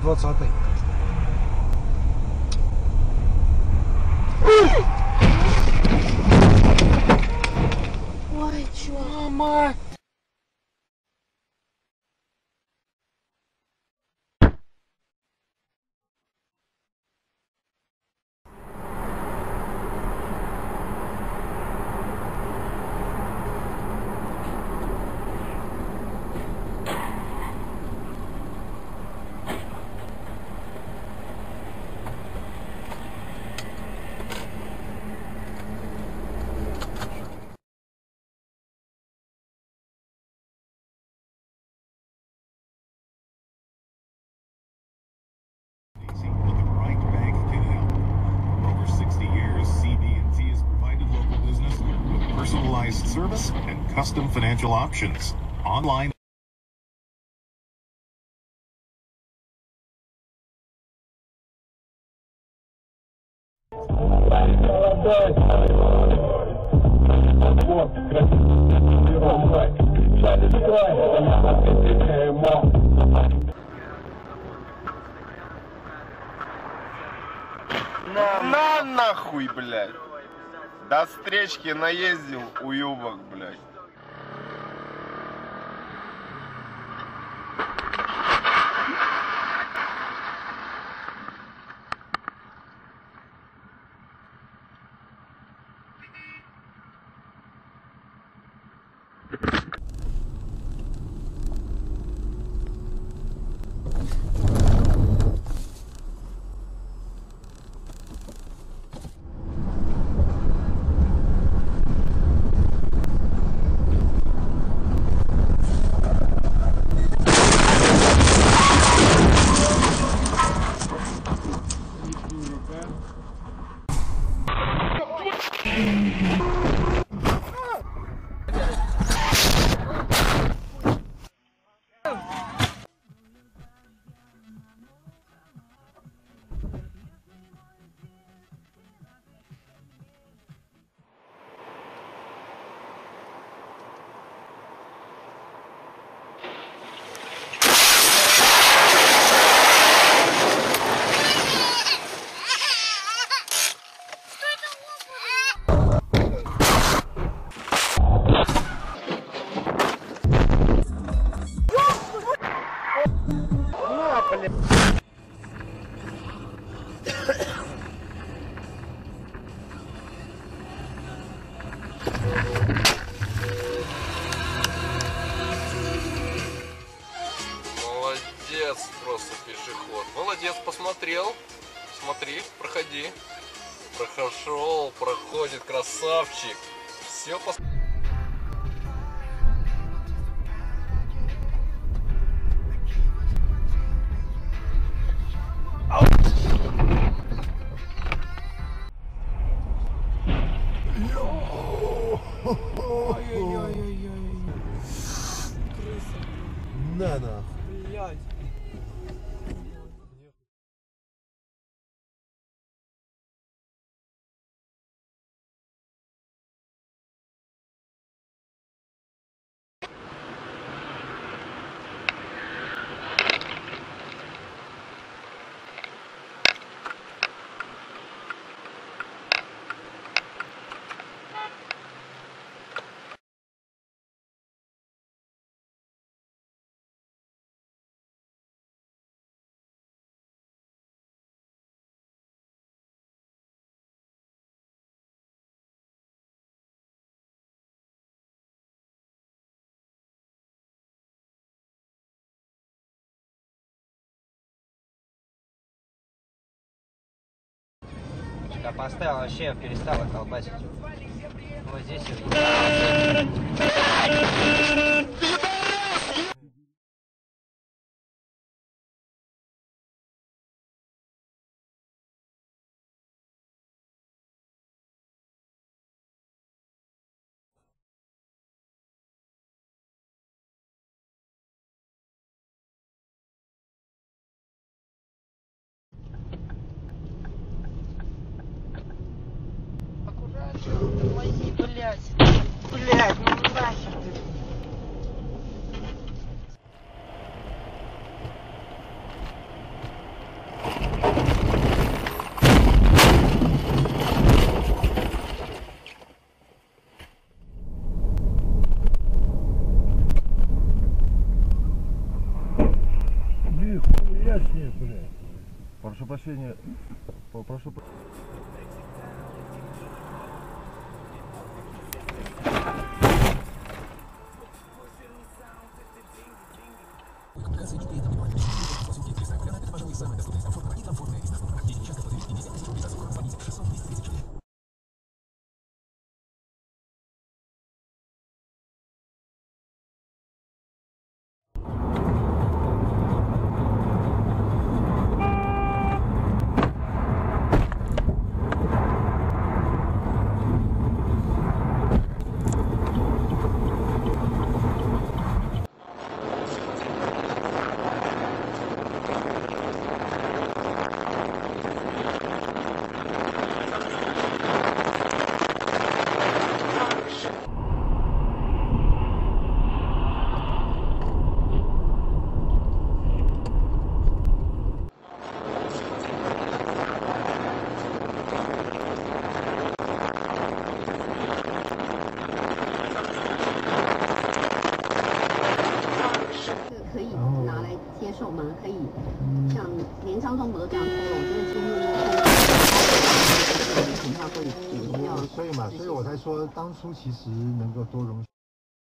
20-й. Ой, чё? Мама! Personalized service and custom financial options. Online. На нахуй, блядь. До встречки наездил, уёбок, блядь. Молодец, просто пешеход. Молодец, посмотрел. Смотри, проходи. Прошел, проходит, красавчик. Все На нахуй. Блядь. Я поставил, вообще перестала колбасить. Вот здесь вот. Аккуратно, тормози, блядь. Блядь, ну нахуй. Господи. Прошу прощения. Прошу. 可以像连张中国这样说，我觉得几乎恐怕会比较。 所以嘛，所以我才说当初其实能够多容许。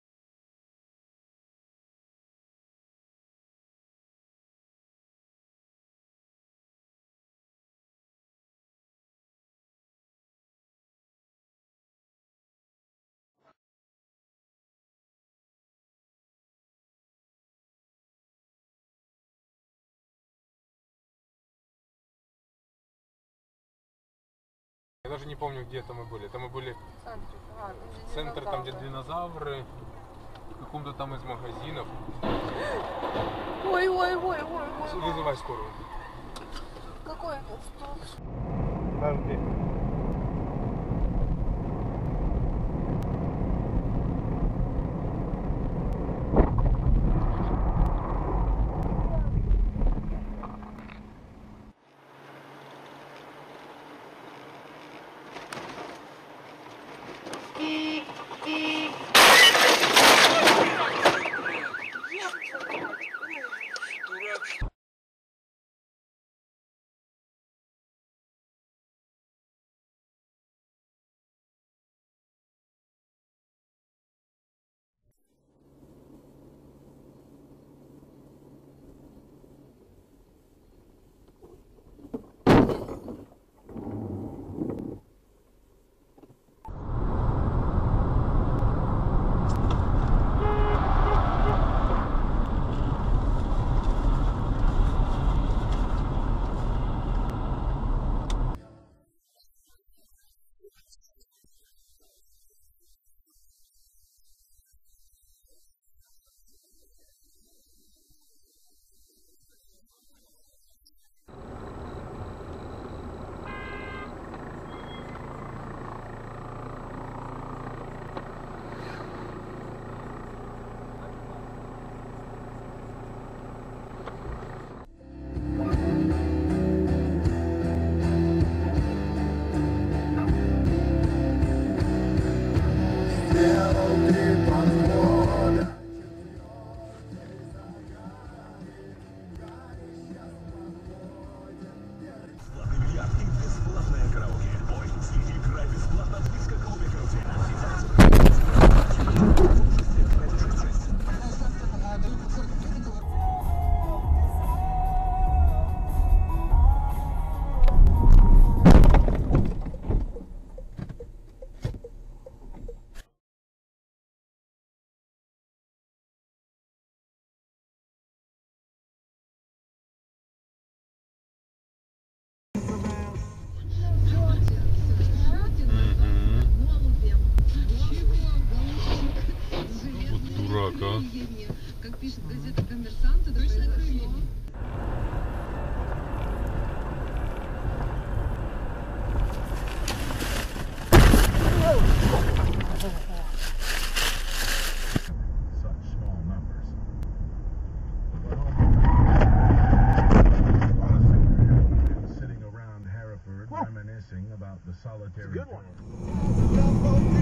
Я даже не помню, где это мы были. Это мы были в центре, там где динозавры, в каком-то там из магазинов. Ой. Вызывай скорую. Какой? Подожди. Дурака. Как пишет газета «Коммерсант», это произошло. Reminiscing about the solitary. It's a good one.